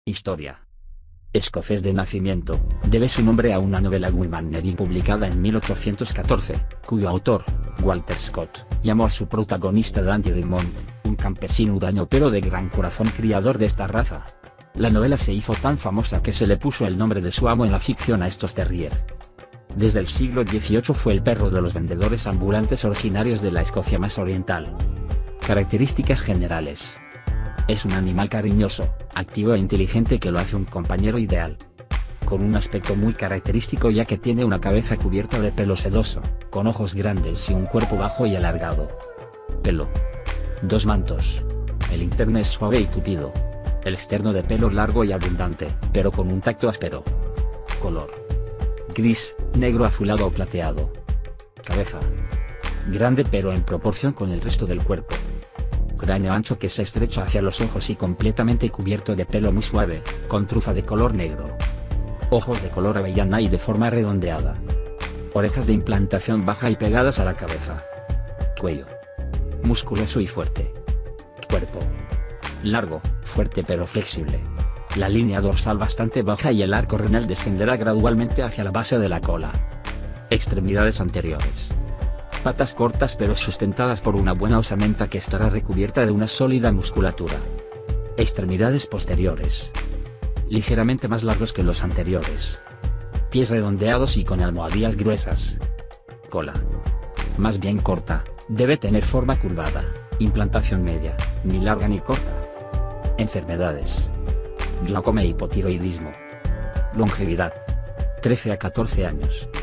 Historia. Escocés de nacimiento, debe su nombre a una novela Woolman publicada en 1814, cuyo autor, Walter Scott, llamó a su protagonista Dandy Dumont, un campesino huraño pero de gran corazón criador de esta raza. La novela se hizo tan famosa que se le puso el nombre de su amo en la ficción a estos terrier. Desde el siglo XVIII fue el perro de los vendedores ambulantes originarios de la Escocia más oriental. Características generales. Es un animal cariñoso, activo e inteligente que lo hace un compañero ideal. Con un aspecto muy característico ya que tiene una cabeza cubierta de pelo sedoso, con ojos grandes y un cuerpo bajo y alargado. Pelo. 2 mantos. El interno es suave y tupido. El externo de pelo largo y abundante, pero con un tacto áspero. Color. Gris, negro azulado o plateado. Cabeza. Grande pero en proporción con el resto del cuerpo. Cráneo ancho que se estrecha hacia los ojos y completamente cubierto de pelo muy suave, con trufa de color negro. Ojos de color avellana y de forma redondeada. Orejas de implantación baja y pegadas a la cabeza. Cuello. Musculoso y fuerte. Cuerpo. Largo, fuerte pero flexible. La línea dorsal bastante baja y el arco renal descenderá gradualmente hacia la base de la cola. Extremidades anteriores. Patas cortas pero sustentadas por una buena osamenta que estará recubierta de una sólida musculatura. Extremidades posteriores. Ligeramente más largos que los anteriores. Pies redondeados y con almohadillas gruesas. Cola. Más bien corta, debe tener forma curvada, implantación media, ni larga ni corta. Enfermedades. Glaucoma e hipotiroidismo. Longevidad. 13 a 14 años.